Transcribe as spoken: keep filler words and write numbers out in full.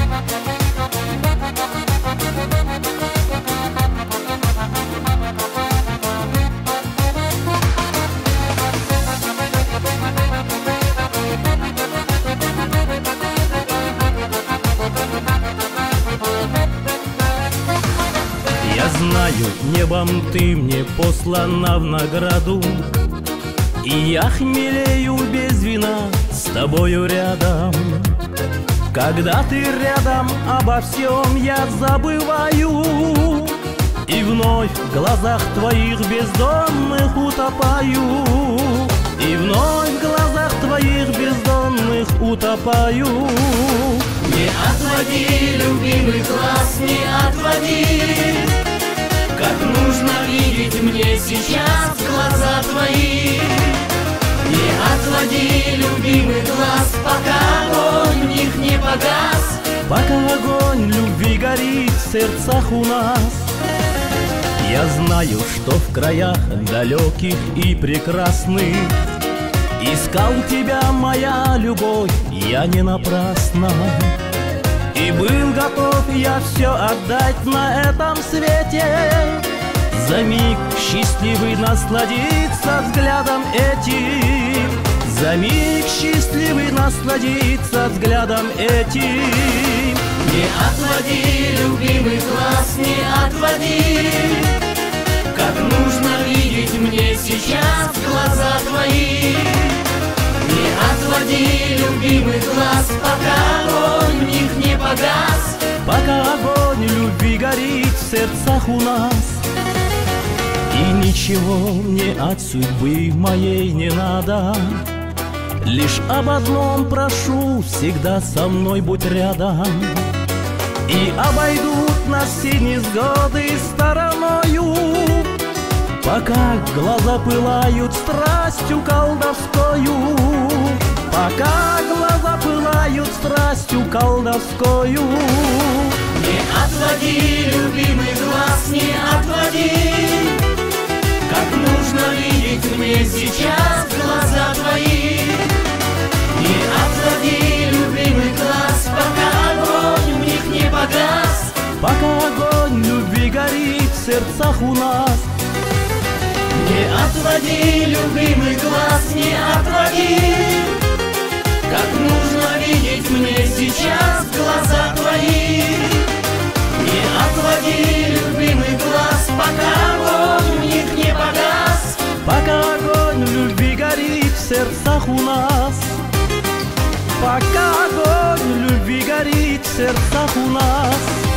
Я знаю, небом ты мне послана в награду, и я хмелею без вина с тобою рядом. Когда ты рядом, обо всем я забываю, и вновь в глазах твоих бездонных утопаю, и вновь в глазах твоих бездонных утопаю. Не отводи, любимый глаз, не отводи, как нужно видеть мне сейчас глаза твои. Не отводи, любимый глаз, пока огонь в них не погас, пока огонь любви горит в сердцах у нас. Я знаю, что в краях далеких и прекрасных искал тебя, моя любовь, я не напрасно. И был готов я все отдать на этом свете, за миг счастливый насладиться взглядом этим, за миг счастливый насладиться взглядом этим. Не отводи, любимый глаз, не отводи, как нужно видеть мне сейчас глаза твои. Не отводи, любимый глаз, пока огонь в них не погас, пока огонь любви горит в сердцах у нас. И ничего мне от судьбы моей не надо, лишь об одном прошу, всегда со мной будь рядом. И обойдут нас все невзгоды стороною, пока глаза пылают страстью колдовскою, пока глаза пылают страстью колдовскою. Не отводи, любимый глаз, не отводи, как нужно видеть мне сейчас глаза твои. Не отводи, любимый глаз, пока огонь в них не погас, пока огонь любви горит в сердцах у нас. Не отводи, любимый глаз, не отводи, как нужно видеть мне сейчас глаза твои. Не отводи, любимый глаз, пока огонь в них не погас, пока огонь любви горит в сердцах у нас, пока огонь любви горит в сердцах у нас.